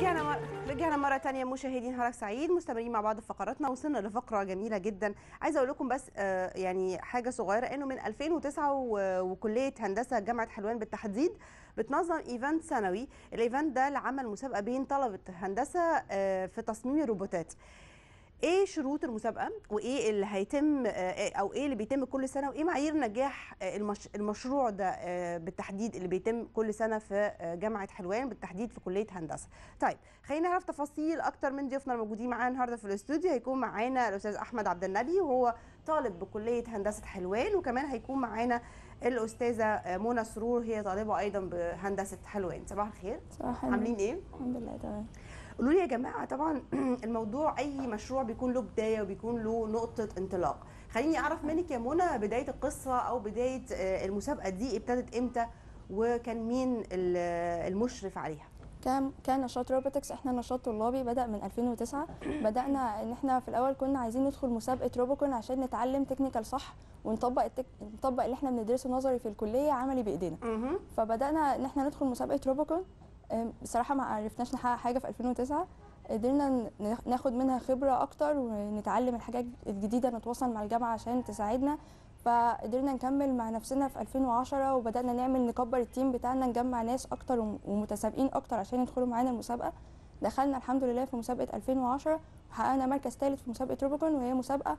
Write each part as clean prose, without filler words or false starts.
رجعنا مرة تانية مشاهدين نهارك سعيد، مستمرين مع بعض في فقراتنا. وصلنا لفقرة جميلة جدا. عايزة أقول لكم بس يعني حاجة صغيرة، إنه من 2009 وكلية هندسة جامعة حلوان بالتحديد بتنظم إيفنت سنوي. الإيفنت ده لعمل مسابقة بين طلبة هندسة في تصميم الروبوتات. ايه شروط المسابقه، وايه اللي هيتم او ايه اللي بيتم كل سنه، وايه معايير نجاح المشروع ده بالتحديد اللي بيتم كل سنه في جامعه حلوان بالتحديد في كليه هندسه. طيب خلينا نعرف تفاصيل اكتر من ضيوفنا الموجودين معانا النهارده في الاستوديو. هيكون معانا الاستاذ احمد عبد النبي وهو طالب بكليه هندسه حلوان، وكمان هيكون معانا الاستاذه منى سرور، هي طالبه ايضا بهندسه حلوان. صباح الخير. صباح عاملين ايه؟ الحمد لله تمام. قولوا لي يا جماعه، طبعا الموضوع اي مشروع بيكون له بدايه وبيكون له نقطه انطلاق. خليني اعرف منك يا منى بدايه القصه او بدايه المسابقه دي ابتدت امتى، وكان مين المشرف عليها؟ كان نشاط روبوتكس، احنا نشاط طلابي بدأ من 2009. بدأنا ان احنا في الاول كنا عايزين ندخل مسابقه روبوكون عشان نتعلم تكنيكال صح، ونطبق نطبق اللي احنا بندرسه نظري في الكليه عملي بايدينا. فبدأنا ان احنا ندخل مسابقه روبوكون. بصراحه ما عرفناش نحقق حاجه في 2009. قدرنا ناخد منها خبره اكتر ونتعلم الحاجات الجديده، نتواصل مع الجامعه عشان تساعدنا. فقدرنا نكمل مع نفسنا في 2010 وبدأنا نكبر التيم بتاعنا، نجمع ناس اكتر ومتسابقين اكتر عشان يدخلوا معانا المسابقه. دخلنا الحمد لله في مسابقه 2010 وحققنا مركز ثالث في مسابقه روبوكون، وهي مسابقه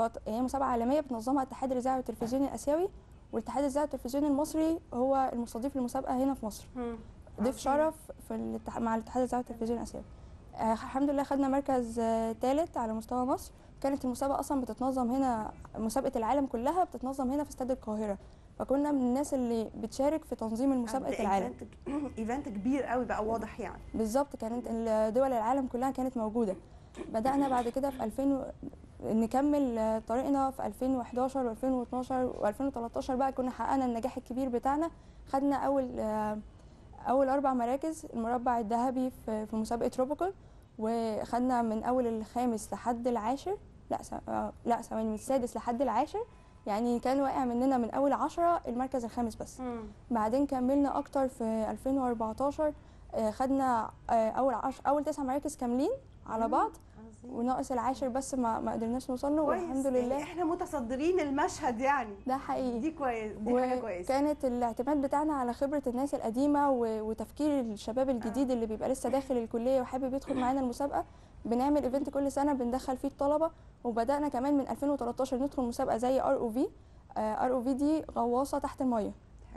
عالميه بتنظمها اتحاد الاذاعه والتلفزيون الاسيوي، والاتحاد الاذاعه والتلفزيون المصري هو المستضيف للمسابقه هنا في مصر. ضيف شرف مع الاتحاد الاذاعه والتلفزيون الاسيوي. الحمد لله خدنا مركز ثالث على مستوى مصر. كانت المسابقه اصلا بتتنظم هنا، مسابقه العالم كلها بتتنظم هنا في استاد القاهره، فكنا من الناس اللي بتشارك في تنظيم المسابقه العالم. ايفنت كبير قوي بقى، واضح يعني. بالظبط، كانت دول العالم كلها كانت موجوده. بدانا بعد كده في 2000 نكمل طريقنا في 2011 و2012 و2013 بقى كنا حققنا النجاح الكبير بتاعنا. خدنا اول 4 مراكز، المربع الذهبي في مسابقه روبوكون، وخدنا من اول الخامس لحد العاشر، لا ثواني، من السادس لحد العاشر، يعني كان واقع مننا من اول 10 المركز الخامس بس. بعدين كملنا اكتر في 2014، خدنا اول 9 مراكز كاملين على بعض، وناقص العاشر بس ما قدرناش نوصل له، والحمد لله يعني احنا متصدرين المشهد يعني. ده حقيقي، دي كويس، دي حاجه كويسه. كانت الاعتماد بتاعنا على خبره الناس القديمه وتفكير الشباب الجديد اللي بيبقى لسه داخل الكليه وحابب يدخل معانا المسابقه. بنعمل ايفنت كل سنه بندخل فيه الطلبه، وبدانا كمان من 2013 ندخل مسابقه زي ROV دي غواصه تحت الميه.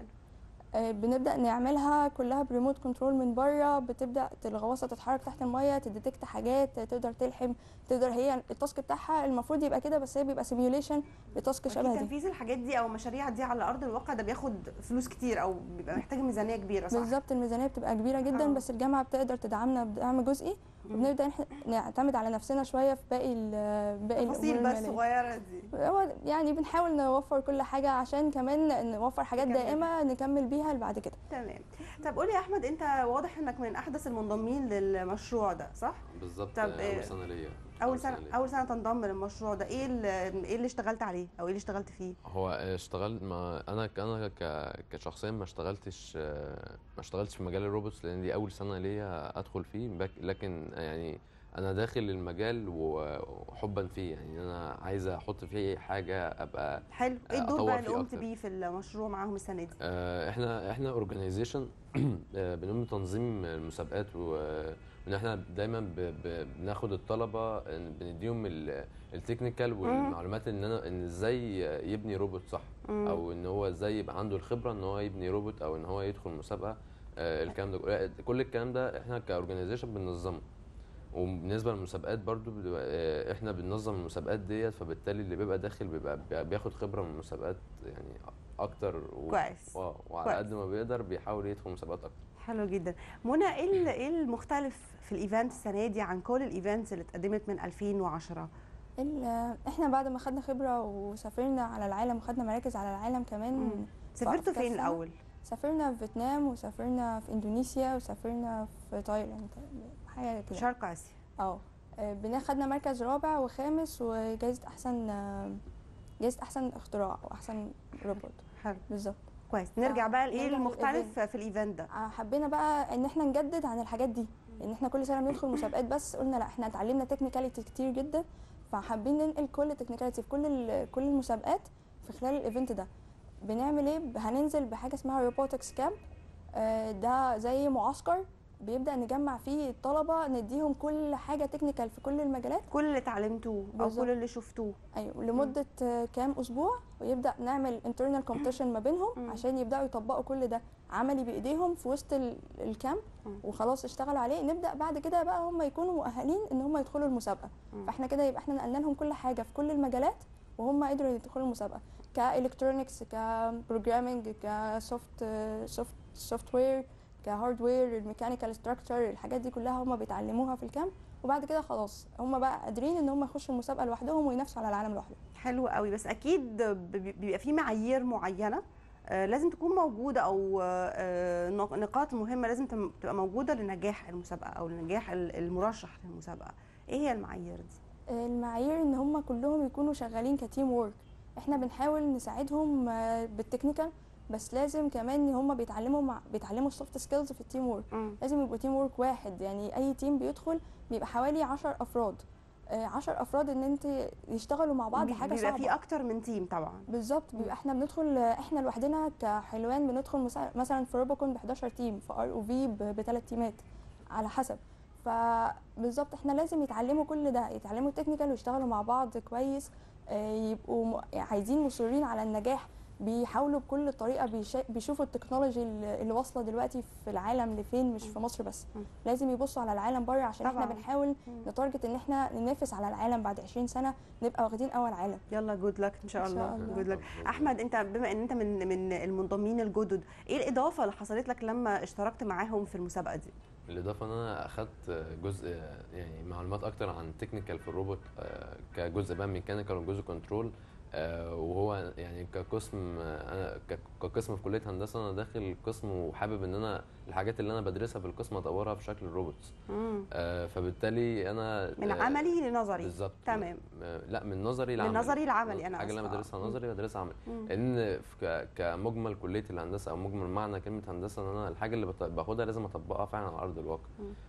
بنبدا نعملها كلها بريموت كنترول من بره، بتبدا الغواصه تتحرك تحت الميه، تديتكت حاجات، تقدر تلحم، هي التاسك بتاعها المفروض يبقى كده، بس هي بيبقى سيميوليشن لتاسك شبه دي. تنفيذ الحاجات دي او المشاريع دي على ارض الواقع ده بياخد فلوس كتير، او بيبقى محتاج ميزانيه كبيره، صح؟ بالظبط، الميزانيه بتبقى كبيره جدا. بس الجامعه بتقدر تدعمنا بدعم جزئي، وبنبدا نعتمد على نفسنا شويه في باقي التفاصيل بس الصغيره دي. يعني بنحاول نوفر كل حاجه عشان كمان نوفر حاجات دائمه نكمل بيها بعد كده. تمام. طب قولي يا احمد، انت واضح انك من احدث المنضمين للمشروع ده، صح؟ بالظبط. اول سنه ليا. اول سنه تنضم للمشروع ده. ايه اللي اشتغلت عليه او ايه اللي اشتغلت فيه؟ هو اشتغلت انا كشخصيا ما اشتغلتش في مجال الروبوتس، لان دي اول سنه ليا ادخل فيه. لكن يعني انا داخل المجال وحبا فيه، يعني انا عايز احط فيه حاجه ابقى حلو. ايه الدور بقى اللي قمت بيه في المشروع معاهم السنه دي؟ احنا اورجانيزيشن بنقوم بتنظيم المسابقات، وان احنا دايما بناخد الطلبه بنديهم التكنيكال والمعلومات ان ازاي يبني روبوت صح، او ان هو ازاي يبقى عنده الخبره ان هو يبني روبوت، او ان هو يدخل مسابقه. الكلام ده كل الكلام ده احنا كاورجانيزيشن بننظمه. وبالنسبه للمسابقات برضو احنا بننظم المسابقات ديت، فبالتالي اللي بيبقى داخل بياخد خبره من المسابقات يعني اكتر. كويس. وعلى قد ما بيقدر بيحاول يدخل مسابقات اكتر. حلو جدا. منى، ايه المختلف في الايفنت السنه دي عن كل الايفنتس اللي اتقدمت من 2010؟ احنا بعد ما خدنا خبره وسافرنا على العالم وخدنا مراكز على العالم كمان. سافرتوا فين الاول؟ سافرنا في فيتنام، وسافرنا في اندونيسيا، وسافرنا في تايلاند، حاجه كده، شرق اسيا. خدنا مركز رابع وخامس وجائزه احسن اختراع او احسن روبوت. حلو. بالظبط. كويس. نرجع بقى لايه نرجع المختلف في الايفنت ده؟ حبينا بقى ان احنا نجدد عن الحاجات دي، ان احنا كل سنه بندخل مسابقات، بس قلنا لا احنا اتعلمنا تكنيكاليتي كتير جدا، فحابين ننقل كل التكنيكاليتي في كل المسابقات في خلال الايفنت ده. بنعمل ايه؟ هننزل بحاجه اسمها روبوتكس كامب، ده زي معسكر بيبدا نجمع فيه الطلبه، نديهم كل حاجه تكنيكال في كل المجالات، كل اللي اتعلمتوه او بالظبط. كل اللي شفتوه. ايوه، لمده كام اسبوع، ويبدا نعمل انترنال كومبيتيشن ما بينهم عشان يبداوا يطبقوا كل ده عملي بايديهم في وسط الكامب، وخلاص اشتغلوا عليه. نبدا بعد كده بقى هم يكونوا مؤهلين ان هم يدخلوا المسابقه. فاحنا كده يبقى احنا نقلنا لهم كل حاجه في كل المجالات، وهم قدروا يدخلوا المسابقه، كالكترونكس، كبروجرامينج، سوفت وير، كهاردوير، الميكانيكال ستراكشر، الحاجات دي كلها هم بيتعلموها في الكامب. وبعد كده خلاص هم بقى قادرين ان هم يخشوا المسابقه لوحدهم وينافسوا على العالم لوحدهم. حلو قوي. بس اكيد بيبقى في معايير معينه لازم تكون موجوده، او نقاط مهمه لازم تبقى موجوده لنجاح المسابقه او لنجاح المرشح للمسابقه. ايه هي المعايير دي؟ المعايير ان هم كلهم يكونوا شغالين كتيم وورك. احنا بنحاول نساعدهم بالتكنيكال، بس لازم كمان ان هم بيتعلموا السوفت سكيلز في التيم وورك. لازم يبقوا تيم وورك واحد، يعني اي تيم بيدخل بيبقى حوالي 10 افراد. 10 افراد ان انت يشتغلوا مع بعض حاجه صعبه. بيبقى في اكتر من تيم طبعا. بالظبط. بيبقى احنا بندخل احنا لوحدنا كحلوان بندخل مثلا في روبوكون ب 11 تيم، في ار او في ب3 تيمات على حسب. فبالظبط احنا لازم يتعلموا كل ده، يتعلموا التكنيكال ويشتغلوا مع بعض كويس، يبقوا عايزين مصرين على النجاح، بيحاولوا بكل طريقه بيشوفوا التكنولوجي اللي واصله دلوقتي في العالم لفين، مش في مصر بس. لازم يبصوا على العالم بره، عشان طبعا احنا بنحاول نتارجت ان احنا ننافس على العالم بعد 20 سنه نبقى واخدين اول عالم. يلا جود لك ان شاء الله. جود لك. احمد، انت بما ان انت من المنضمين الجدد، ايه الاضافه اللي حصلت لك لما اشتركت معاهم في المسابقه دي؟ الاضافه ان انا اخدت جزء يعني معلومات اكتر عن تكنيكال في الروبوت، كجزء بقى ميكانيكال وجزء كنترول. وهو يعني كقسم، انا كقسم في كليه هندسه انا داخل قسم وحابب ان انا الحاجات اللي انا بدرسها في القسم اطورها في شكل الروبوتس. فبالتالي انا من عملي لنظري. بالظبط. تمام. لا، من نظري لعملي. من نظري لعملي. انا الحاجه اللي انا بدرسها نظري بدرسها عملي، لان كمجمل كليه الهندسه او مجمل معنى كلمه هندسه ان انا الحاجه اللي باخدها لازم اطبقها فعلا على ارض الواقع.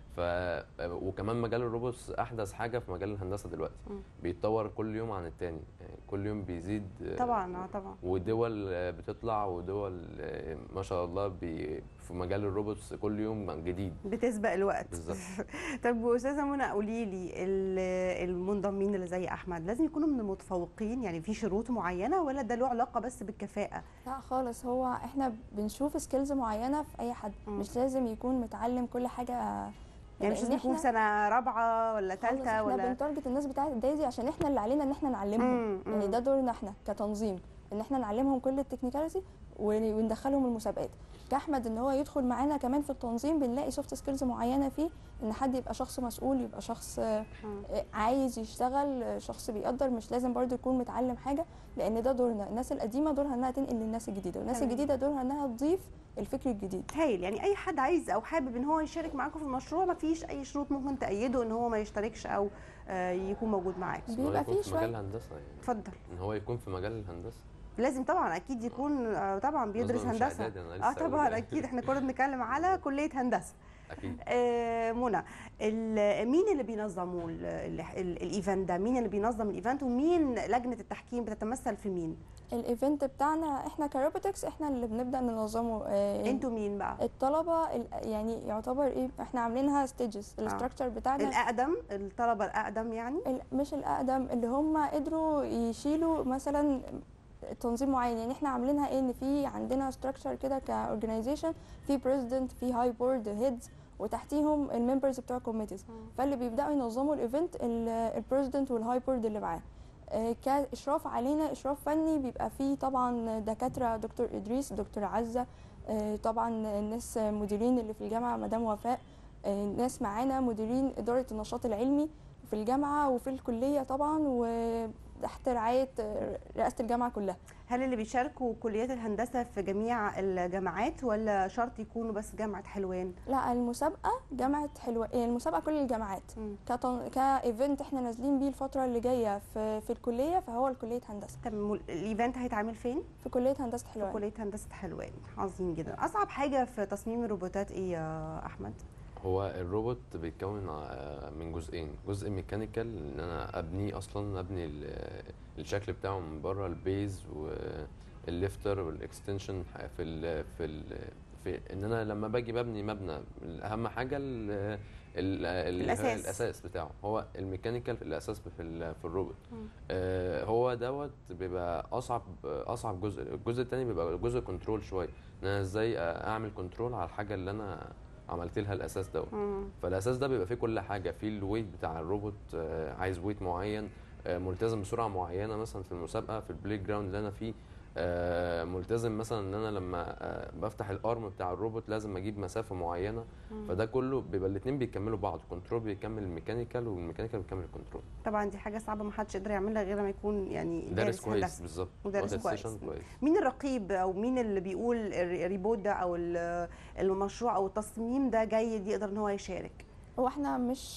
وكمان مجال الروبوتس احدث حاجه في مجال الهندسه دلوقتي، بيتطور كل يوم عن التاني، يعني كل يوم بيزيد طبعا. طبعا. ودول بتطلع، ودول ما شاء الله في مجال الروبوتس كل يوم جديد، بتسبق الوقت. بالظبط. طب استاذه منى، قولي لي، المنضمين اللي زي احمد لازم يكونوا من المتفوقين؟ يعني في شروط معينه ولا ده له علاقه بس بالكفاءه؟ لا خالص، هو احنا بنشوف سكيلز معينه في اي حد. مش لازم يكون متعلم كل حاجه، يعني مش لازم يكون سنه رابعه ولا ثالثه ولا. احنا بنتارجت الناس بتاعه الدايزي عشان احنا اللي علينا ان احنا نعلمهم. يعني ده دورنا احنا كتنظيم، ان احنا نعلمهم كل التكنيكاليتي وندخلهم المسابقات. كاحمد ان هو يدخل معانا كمان في التنظيم، بنلاقي سوفت سكيلز معينه فيه، ان حد يبقى شخص مسؤول، يبقى شخص عايز يشتغل، شخص بيقدر، مش لازم برضو يكون متعلم حاجه، لان ده دورنا. الناس القديمه دورها انها تنقل للناس الجديده، والناس الجديده دورها انها تضيف الفكر الجديد. هايل. يعني اي حد عايز او حابب ان هو يشارك معاكم في المشروع، ما فيش اي شروط ممكن تأيده ان هو ما يشتركش او يكون موجود معاكم؟ بيبقى في مجال الهندسه يعني. اتفضل. ان هو يكون في مجال الهندسه لازم طبعا اكيد يكون طبعا بيدرس هندسه. طبعا اكيد احنا كنا بنتكلم على كليه هندسه. اكيد. منى، مين اللي بينظموا الايفنت ده؟ مين اللي بينظم الايفنت، ومين لجنه التحكيم بتتمثل في مين؟ الايفنت بتاعنا احنا كروبوتكس احنا اللي بنبدا ننظمه. انتوا مين بقى؟ الطلبه يعني يعتبر ايه، احنا عاملينها ستيجز. الاستراكشر بتاعنا الاقدم، الطلبه الاقدم يعني، مش الاقدم، اللي هم قدروا يشيلوا مثلا تنظيم معين. يعني احنا عاملينها ايه، ان في عندنا ستراكشر كده كاورجنايزيشن، في بريزيدنت، في هاي بورد، هيدز، وتحتيهم الممبرز بتوع كوميتيز. فاللي بيبداوا ينظموا الايفنت البريزيدنت والهاي بورد اللي معاه. كاشراف علينا اشراف فني بيبقى فيه طبعا دكاتره، دكتور ادريس، دكتور عزه، طبعا الناس مديرين اللي في الجامعه، مدام وفاء، ناس معانا مديرين اداره النشاط العلمي في الجامعه وفي الكليه طبعا، تحت رعايه رئاسه الجامعه كلها. هل اللي بيشاركوا كليات الهندسه في جميع الجامعات ولا شرط يكونوا بس جامعه حلوان؟ لا، المسابقه جامعه حلوان، المسابقه كل الجامعات كايفنت احنا نازلين بيه الفتره اللي جايه في الكليه، فهو الكليه هندسه. طب الايفنت هيتعمل فين؟ في كليه هندسه في حلوان. كليه هندسه حلوان. عظيم جدا. اصعب حاجه في تصميم الروبوتات ايه يا احمد؟ هو الروبوت بيتكون من جزئين، جزء ميكانيكال ان انا ابني الشكل بتاعه من بره، البيز والليفتر والاكستنشن في ان انا لما باجي ببني مبنى، اهم حاجه الاساس بتاعه. هو الميكانيكال في الاساس في الروبوت. هو دوت بيبقى اصعب جزء. الجزء الثاني بيبقى جزء كنترول شويه، ان انا ازاي اعمل كنترول على الحاجه اللي انا عملت لها الاساس دوت. فالاساس ده بيبقى فيه كل حاجه، فيه الويت بتاع الروبوت، عايز ويت معين، ملتزم بسرعه معينه. مثلا في المسابقه في البلاي جراوند اللي انا فيه ملتزم مثلا ان انا لما بفتح الارم بتاع الروبوت لازم اجيب مسافه معينه. فده كله بيبقى الاثنين بيكملوا بعض، الكنترول بيكمل الميكانيكال والميكانيكال بيكمل الكنترول. طبعا دي حاجه صعبه ما حدش يقدر يعملها غير لما يكون يعني دارس كويس. بالظبط، ودارس كويس. مين الرقيب او مين اللي بيقول الريبوت ده او المشروع او التصميم ده جيد يقدر ان هو يشارك؟ هو احنا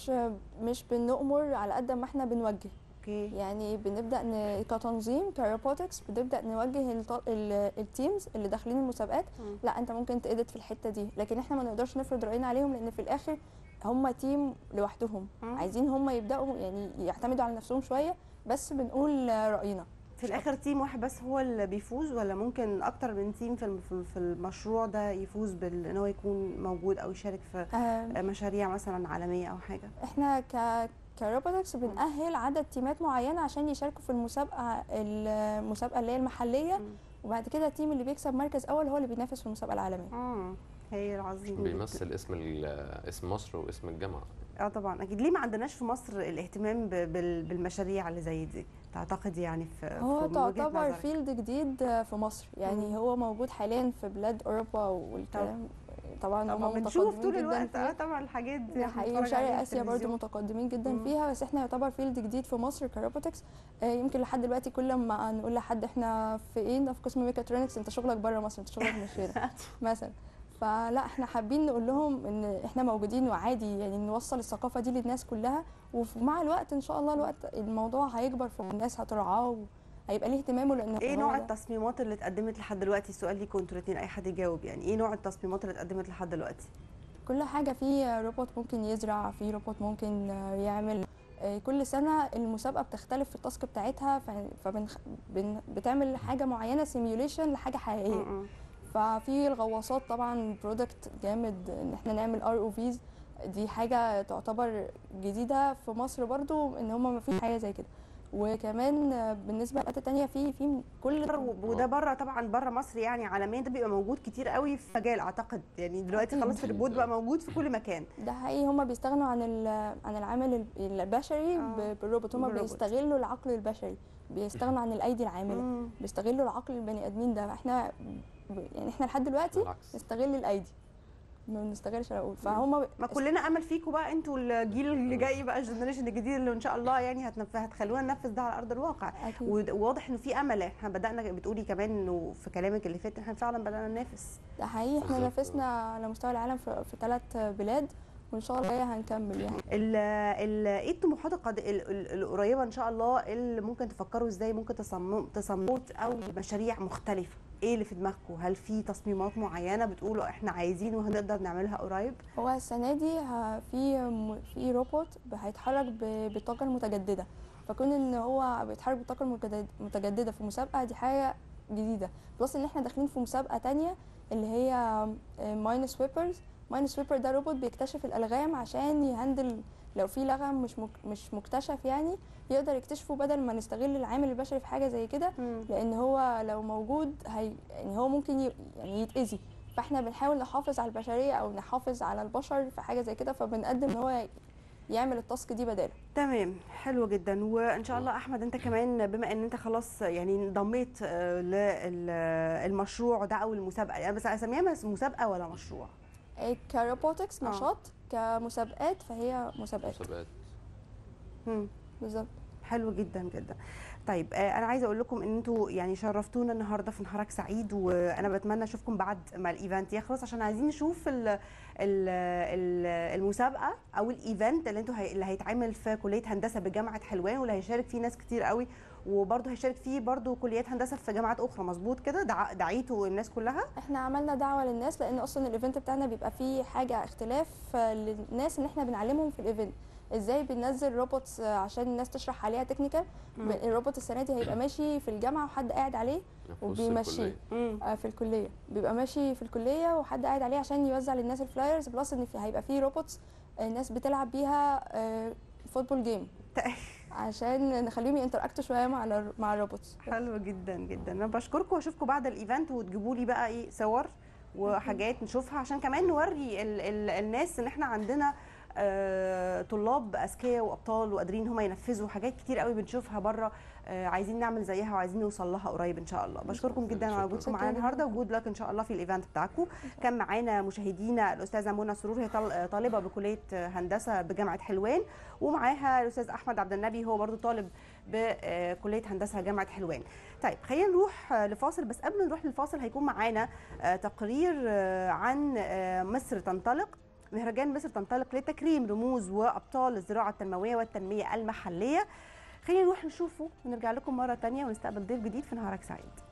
مش بنؤمر على قد ما احنا بنوجه. يعني بنبدا كتنظيم كروبوتكس بنبدا نوجه التيمز اللي داخلين المسابقات. لا انت ممكن تأدت في الحته دي، لكن احنا ما نقدرش نفرض راينا عليهم، لان في الاخر هم تيم لوحدهم، عايزين هم يبداوا يعني يعتمدوا على نفسهم شويه، بس بنقول راينا. في الاخر تيم واحد بس هو اللي بيفوز ولا ممكن اكتر من تيم في المشروع ده يفوز بان هو يكون موجود او يشارك في مشاريع مثلا عالميه او حاجه؟ احنا كروبوتكس بنأهل عدد تيمات معينه عشان يشاركوا في المسابقه اللي هي المحليه، وبعد كده التيم اللي بيكسب مركز اول هو اللي بينافس في المسابقه العالميه. هي العظيم بيمثل اسم مصر واسم الجامعه. طبعا اكيد. ليه ما عندناش في مصر الاهتمام بالمشاريع اللي زي دي تعتقد؟ يعني هو تعتبر فيلد جديد في مصر، يعني هو موجود حاليا في بلاد اوروبا والكلام. طبعا هم بنشوف طول الوقت طبعا الحاجات دي حقيقي، وشرق اسيا برضو متقدمين جدا فيها، بس احنا يعتبر فيلد جديد في مصر كروبوتكس. يمكن لحد دلوقتي كل ما نقول لحد احنا في ايه، في قسم ميكاترونكس، انت شغلك بره مصر، انت شغلك مش هنا مثلا. فلا احنا حابين نقول لهم ان احنا موجودين وعادي، يعني نوصل الثقافه دي للناس كلها، ومع الوقت ان شاء الله الموضوع هيكبر والناس هترعاه هيبقى ليه اهتمامه. لان ايه نوع التصميمات اللي اتقدمت لحد دلوقتي؟ السؤال ليكم انتوا الاثنين، اي حد يجاوب. يعني ايه نوع التصميمات اللي اتقدمت لحد دلوقتي؟ كل حاجه، في روبوت ممكن يزرع، في روبوت ممكن يعمل. كل سنه المسابقه بتختلف في التاسك بتاعتها، بتعمل حاجه معينه سيميوليشن لحاجه حقيقيه. ففي الغواصات طبعا برودكت جامد ان احنا نعمل ROVs، دي حاجه تعتبر جديده في مصر برضو، ان هم ما فيش حاجه زي كده. وكمان بالنسبه لحاجات تانية في كل وده بره طبعا، بره مصر يعني عالميا ده بيبقى موجود كتير قوي في مجال اعتقد. يعني دلوقتي خلاص الروبوت بقى موجود في كل مكان. ده حقيقي، هم بيستغنوا عن العامل البشري بالروبوت. هم بيستغلوا العقل البشري، بيستغنوا عن الايدي العامله، بيستغلوا العقل البني ادمين ده. احنا لحد دلوقتي نستغل الايدي، ما بنستغلش العقول. فهم ما كلنا امل فيكم بقى، انتوا الجيل اللي جاي بقى، الجنريشن الجديد اللي ان شاء الله يعني هتخلونا ننفذ ده على ارض الواقع. وواضح انه في امل. احنا بدانا، بتقولي كمان انه في كلامك اللي فات احنا فعلا بدانا ننافس. ده حقيقي، احنا نافسنا على مستوى العالم في 3 بلاد، وان شاء الله هنكمل. يعني ايه الطموحات القريبه ان شاء الله اللي ممكن تفكروا ازاي ممكن تصمموا او مشاريع مختلفه؟ ايه اللي في دماغكم؟ هل في تصميمات معينه بتقولوا احنا عايزين وهنقدر نعملها قريب؟ هو السنه دي في روبوت هيتحرك بالطاقه المتجدده، فكون ان هو بيتحرك بالطاقه المتجدده في مسابقه، دي حاجه جديده. بلس ان احنا داخلين في مسابقه تانية اللي هي ماين سويبر. ده روبوت بيكتشف الالغام عشان يهندل لو في لغم مش مكتشف، يعني يقدر يكتشفه بدل ما نستغل العامل البشري في حاجه زي كده. لان هو لو موجود يعني هو ممكن يعني يتاذي، فاحنا بنحاول نحافظ على البشريه او نحافظ على البشر في حاجه زي كده، فبنقدم ان هو يعمل التاسك دي بداله. تمام، حلو جدا. وان شاء الله احمد انت كمان بما ان انت خلاص يعني انضميت للمشروع ده او المسابقه، يعني بس اسميها مسابقه ولا مشروع؟ كروبوتكس نشاط، كمسابقات فهي مسابقات. بالظبط. حلو جدا جدا. طيب انا عايزه اقول لكم ان انتوا يعني شرفتونا النهارده في نهارك سعيد، وانا بتمنى اشوفكم بعد ما الايفنت يخلص عشان عايزين نشوف المسابقه او الايفنت اللي انتوا اللي هيتعمل في كليه هندسه بجامعه حلوان، واللي هيشارك فيه ناس كتير قوي، وبرضه هيشارك فيه برضه كليات هندسه في جامعات اخرى. مظبوط كده؟ دعيتوا الناس كلها؟ احنا عملنا دعوه للناس، لان اصلا الايفنت بتاعنا بيبقى فيه حاجه اختلاف للناس ان احنا بنعلمهم في الايفنت ازاي بننزل روبوتس عشان الناس تشرح عليها تكنيكال. الروبوت السنه دي هيبقى ماشي في الجامعه وحد قاعد عليه وبيمشيه في الكليه، بيبقى ماشي في الكليه وحد قاعد عليه عشان يوزع للناس الفلايرز، بلس ان هيبقى فيه روبوتس الناس بتلعب بيها فوتبول جيم عشان نخليهم ينتراكتوا شويه مع الروبوتس. حلو جدا جدا. انا بشكركم واشوفكم بعد الايفنت، وتجيبوا لي بقى ايه صور وحاجات نشوفها عشان كمان نوري الناس ان احنا عندنا طلاب اذكياء وابطال وقادرين هم ينفذوا حاجات كتير قوي بنشوفها بره، عايزين نعمل زيها وعايزين نوصل لها قريب ان شاء الله. بشكركم جدا على وجودكم معانا النهارده، وجود لك ان شاء الله في الايفنت بتاعكم. كان معانا مشاهدينا الاستاذه منى سرور، هي طالبه بكليه هندسه بجامعه حلوان، ومعاها الاستاذ احمد عبد النبي، هو برضو طالب بكليه هندسه جامعه حلوان. طيب خلينا نروح لفاصل، بس قبل ما نروح للفاصل هيكون معانا تقرير عن مصر تنطلق، مهرجان مصر تنطلق لتكريم رموز وابطال الزراعه التنمويه والتنميه المحليه. خلينا نروح نشوفه ونرجع لكم مره ثانيه ونستقبل ضيف جديد في نهارك سعيد.